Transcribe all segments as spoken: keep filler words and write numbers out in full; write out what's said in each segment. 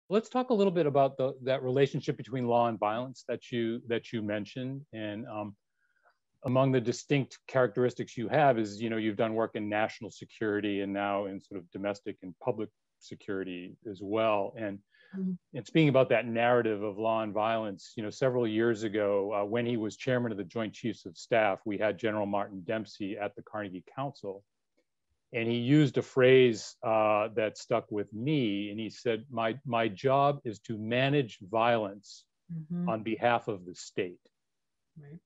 Let's talk a little bit about the, that relationship between law and violence that you that you mentioned. And um, among the distinct characteristics you have is, you know, you've done work in national security and now in sort of domestic and public security as well. And Mhm. and speaking about that narrative of law and violence, you know, several years ago, uh, when he was chairman of the Joint Chiefs of Staff, we had General Martin Dempsey at the Carnegie Council. And he used a phrase uh, that stuck with me. And he said, my, my job is to manage violence Mhm. on behalf of the state. Right.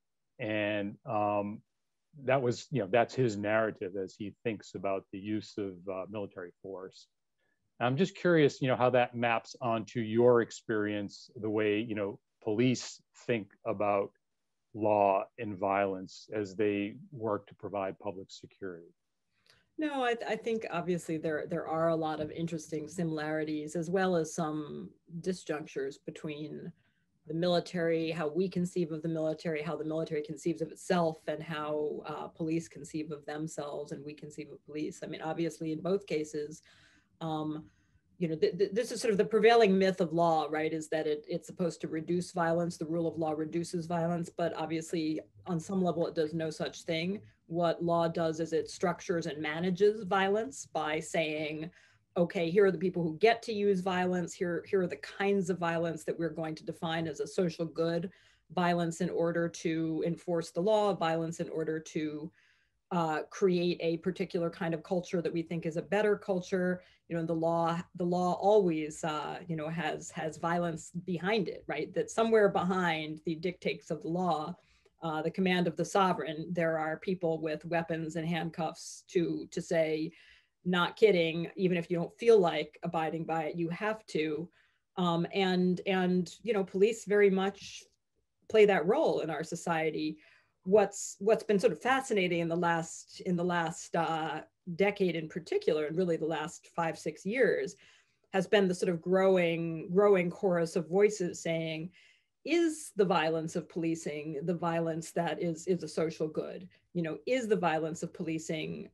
And um, that was, you know, that's his narrative as he thinks about the use of uh, military force. I'm just curious, you know, how that maps onto your experience, the way, you know, police think about law and violence as they work to provide public security. No, I, I think obviously there there are a lot of interesting similarities as well as some disjunctures between the military, how we conceive of the military, how the military conceives of itself, and how uh, police conceive of themselves and we conceive of police. I mean, obviously, in both cases, um, you know, th- th- this is sort of the prevailing myth of law, right? Is that it, it's supposed to reduce violence. The rule of law reduces violence, but obviously, on some level, it does no such thing. What law does is it structures and manages violence by saying, okay, here are the people who get to use violence. Here, here are the kinds of violence that we're going to define as a social good, violence in order to enforce the law, violence in order to uh, create a particular kind of culture that we think is a better culture. You know, the law, the law always, uh, you know, has has violence behind it, right? That somewhere behind the dictates of the law, uh, the command of the sovereign, there are people with weapons and handcuffs to to say, not kidding, even if you don't feel like abiding by it, you have to. Um, and and you know, police very much play that role in our society. What's what's been sort of fascinating in the last in the last uh, decade in particular, and really the last five six years, has been the sort of growing growing chorus of voices saying, is the violence of policing the violence that is is a social good? You know, is the violence of policing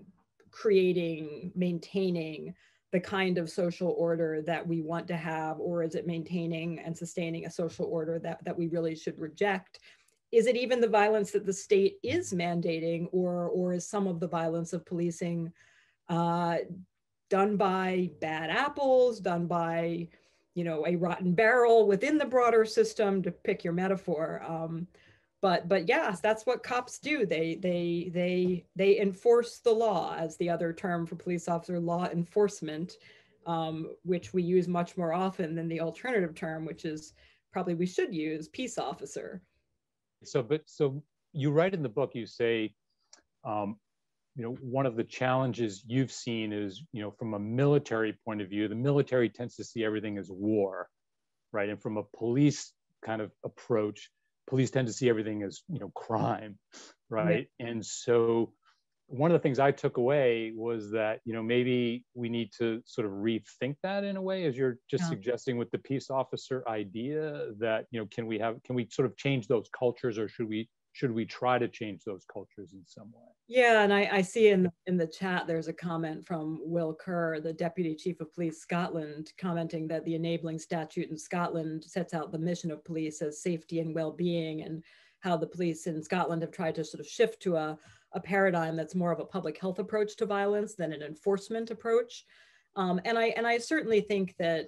creating, maintaining the kind of social order that we want to have, or is it maintaining and sustaining a social order that, that we really should reject? Is it even the violence that the state is mandating, or, or is some of the violence of policing uh, done by bad apples, done by, you know, a rotten barrel within the broader system, to pick your metaphor? Um, but but yes, that's what cops do. They they they they enforce the law, as the other term for police officer, law enforcement, um, which we use much more often than the alternative term, which is probably we should use, peace officer. So, but so you write in the book, you say, um, you know, one of the challenges you've seen is, you know, from a military point of view, the military tends to see everything as war, right? And from a police kind of approach, police tend to see everything as, you know, crime, right? Yeah. And so one of the things I took away was that, you know, maybe we need to sort of rethink that in a way, as you're just yeah. suggesting with the peace officer idea, that, you know, can we have, can we sort of change those cultures, or should we, should we try to change those cultures in some way? Yeah, and I, I see in the, in the chat, there's a comment from Will Kerr, the Deputy Chief of Police Scotland, commenting that the enabling statute in Scotland sets out the mission of police as safety and well-being, and how the police in Scotland have tried to sort of shift to a, a paradigm that's more of a public health approach to violence than an enforcement approach. Um, and I and I certainly think that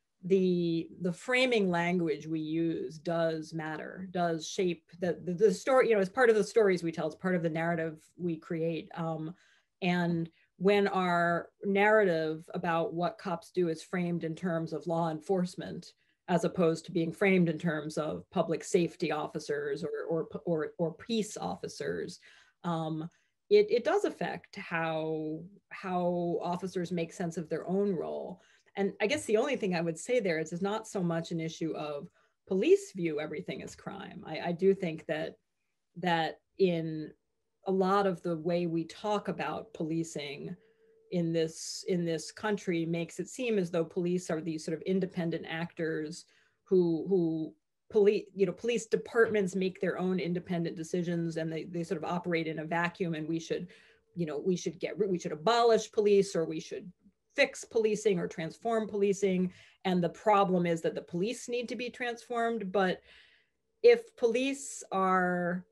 the the framing language we use does matter, does shape the, the, the story, you know, as part of the stories we tell, it's part of the narrative we create. Um, and when our narrative about what cops do is framed in terms of law enforcement, as opposed to being framed in terms of public safety officers or, or, or, or peace officers, um, it, it does affect how, how officers make sense of their own role. And I guess the only thing I would say there is it's not so much an issue of police view everything as crime. I, I do think that that in a lot of the way we talk about policing in this in this country makes it seem as though police are these sort of independent actors who who police you know police departments make their own independent decisions, and they, they sort of operate in a vacuum, and we should you know we should get we should abolish police, or we should fix policing or transform policing, and the problem is that the police need to be transformed. But if police are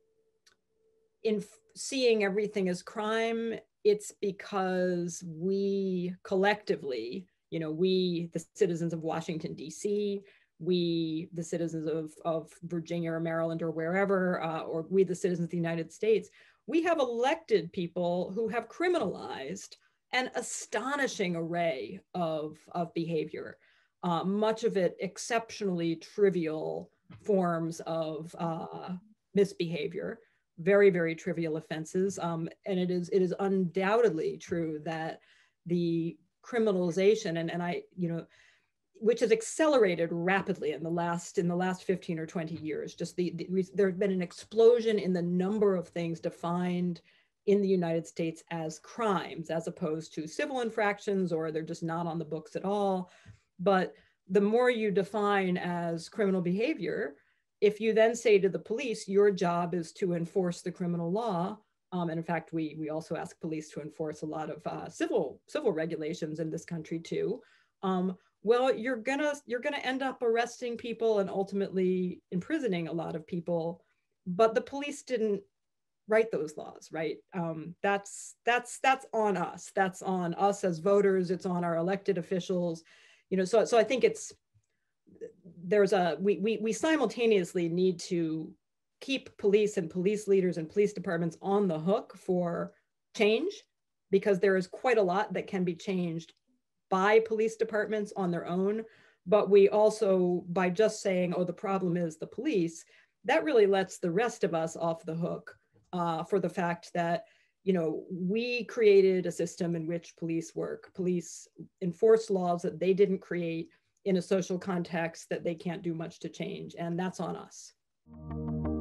in seeing everything as crime, it's because we collectively, you know, we, the citizens of Washington, D C, we, the citizens of, of Virginia or Maryland or wherever, uh, or we, the citizens of the United States, we have elected people who have criminalized an astonishing array of, of behavior, uh, much of it exceptionally trivial forms of uh, misbehavior, very, very trivial offenses. Um, and it is, it is undoubtedly true that the criminalization, and, and I, you know, which has accelerated rapidly in the last in the last fifteen or twenty years. Just the, the there has been an explosion in the number of things defined in the United States as crimes, as opposed to civil infractions, or they're just not on the books at all. But the more you define as criminal behavior, if you then say to the police, your job is to enforce the criminal law, um, and in fact, we we also ask police to enforce a lot of uh, civil civil regulations in this country too. Um, well, you're gonna you're gonna end up arresting people and ultimately imprisoning a lot of people, but the police didn't write those laws, right? Um, that's that's that's on us. That's on us as voters. It's on our elected officials, you know. So so I think it's there's a we we we simultaneously need to keep police and police leaders and police departments on the hook for change, because there is quite a lot that can be changed by police departments on their own. But we also, by just saying, oh, the problem is the police, that really lets the rest of us off the hook uh, for the fact that, you know, we created a system in which police work. Police enforce laws that they didn't create in a social context that they can't do much to change, and that's on us.